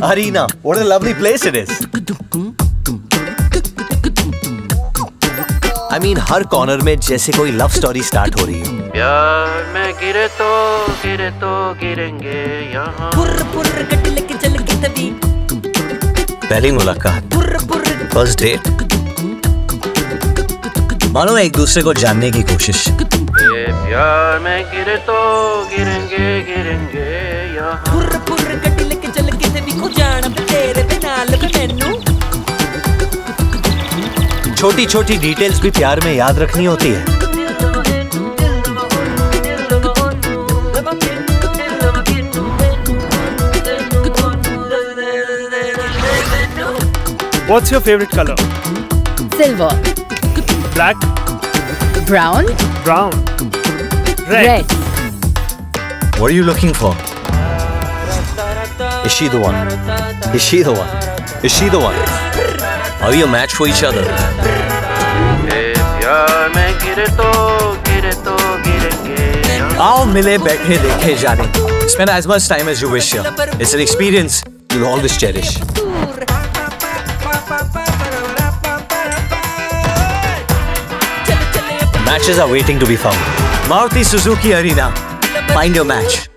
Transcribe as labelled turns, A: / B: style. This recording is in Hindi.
A: Arena. What a lovely place it is. I mean, हर कॉर्नर में जैसे कोई लव स्टोरी स्टार्ट हो रही है।
B: प्यार में गिरे तो गिरेंगे यहाँ।
A: पहली मुलाकात, फर्स्ट डेट, मानो एक दूसरे को जानने की कोशिश।
B: प्यार में गिरे तो गिरेंगे यहाँ।
A: छोटी छोटी डिटेल्स भी प्यार में याद रखनी होती है।
C: What's your favorite color?
D: Silver.
C: Black.
D: Brown.
C: Brown. Red.
A: What are you looking for? Is she the one? Is she the one? Is she the one? Are we a match for each other?
B: प्यार में गिरे तो गिरेंगे।
A: आओ मिले बैठे देखे जाने। Spend as much time as you wish here. It's an experience you'll always cherish. Matches are waiting to be found. Maruti Suzuki Arena. Find your match.